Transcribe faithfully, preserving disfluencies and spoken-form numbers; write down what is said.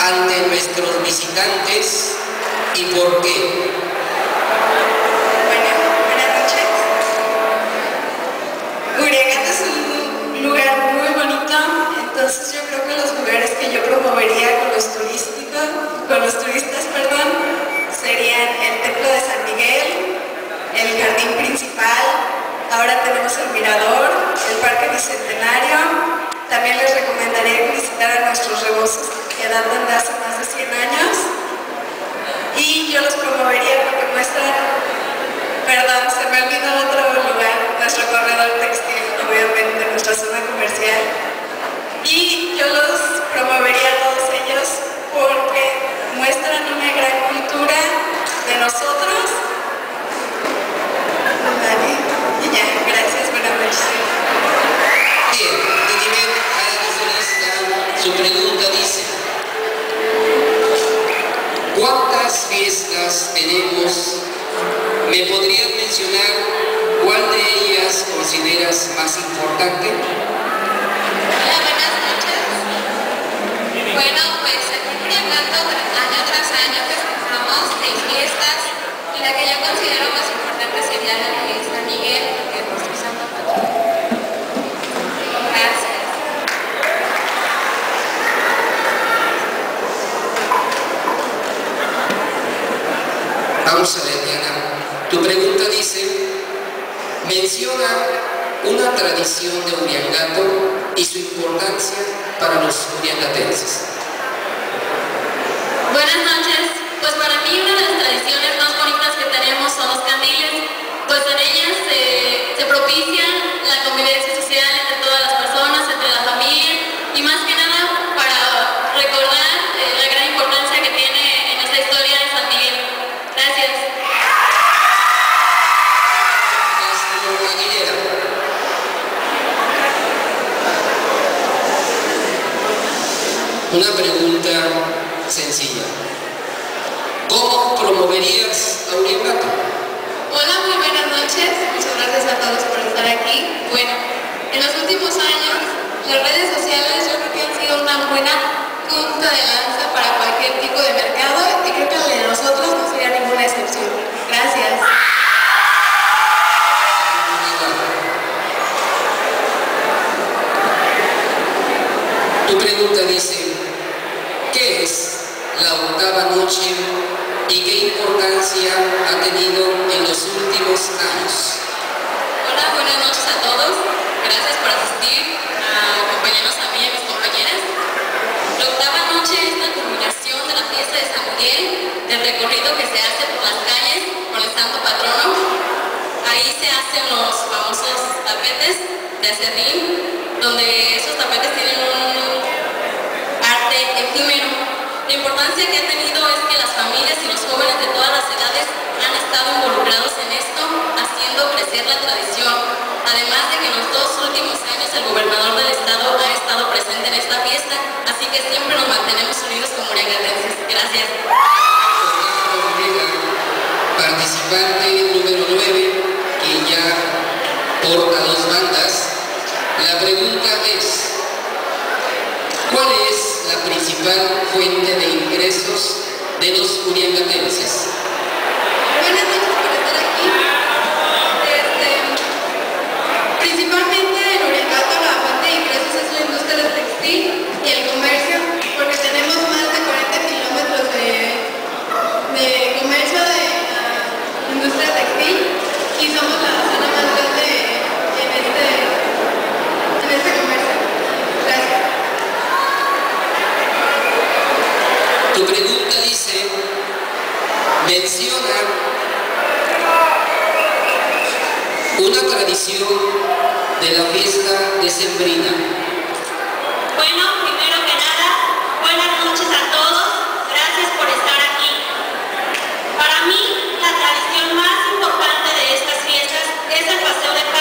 ante nuestros visitantes y por qué? Bueno, buenas noches. Uriangato es un lugar muy bonito, entonces yo creo que los lugares que yo promovería con los turísticos, con los turistas, perdón, serían el Templo de San Miguel, el Jardín Principal, ahora tenemos el Mirador, el Parque Bicentenario. También les recomendaría visitar a nuestros rebozos que datan de hace más de cien años. Y yo los promovería porque muestran, perdón, se me olvidó otro lugar, nuestro corredor textil, obviamente, nuestra zona comercial. Y yo los promovería a todos ellos porque muestran una gran cultura de nosotros. Vale, y ya, gracias, buenas noches. Bien, Itimet Ararazolista, su pregunta dice: ¿cuántas fiestas tenemos? ¿Me podrías mencionar cuál de ellas consideras más importante? Hola, buenas noches. Bueno, pues aquí en Uriangato, año tras año festejamos seis fiestas y la que yo considero más importante sería la de San Miguel, porque es nuestro santo patrón. Gracias. Vamos a ver, Diana. Tu pregunta dice: menciona una tradición de Uriangato y su importancia para los uriangatenses. Buenas noches. Pues para mí una de las tradiciones más bonitas que tenemos son los candiles, pues en ellas se, se propicia la convivencia social entre todas las personas, entre la familia y más que nada para recordar eh, la gran importancia que tiene en esta historia de San Miguel. Gracias. Castro Aguilera. Una pregunta sencilla. ¿Cómo promoverías a Uriangato? Hola, muy buenas noches. Muchas gracias a todos por estar aquí. Bueno, en los últimos años las redes sociales yo creo que han sido una buena punta de lanza para cualquier tipo de mercado y creo que el de nosotros no sería ninguna excepción. Gracias. Tu pregunta dice: ¿qué es la octava noche y qué importancia ha tenido en los últimos años? Hola, buenas noches a todos. Gracias por asistir, a acompañarnos a mí y a mis compañeras. La octava noche es la culminación de la fiesta de San Miguel, del recorrido que se hace por las calles con el santo patrono. Ahí se hacen los famosos tapetes de acerrín, donde esos tapetes tienen un arte efímero. La importancia que ha tenido es que las familias y los jóvenes de todas las edades han estado involucrados en esto, haciendo crecer la tradición. Además de que en los dos últimos años el gobernador del estado ha estado presente en esta fiesta, así que siempre nos mantenemos unidos como uriangatenses. Gracias. Participante número nueve, que ya porta dos bandas. La pregunta es: ¿cuál es la principal fuente de ingresos de los uriangatenses? Buenas noches por estar aquí. Este, principalmente en Uriangato la fuente de ingresos es la industria del textil y el comercio, porque tenemos más de cuarenta kilómetros de, de comercio de la industria textil y somos la zona más grande en este, en este comercio. Gracias. Tu pregunta dice: menciona una tradición de la fiesta decembrina. Bueno, primero que nada, buenas noches a todos. Gracias por estar aquí. Para mí, la tradición más importante de estas fiestas es el paseo de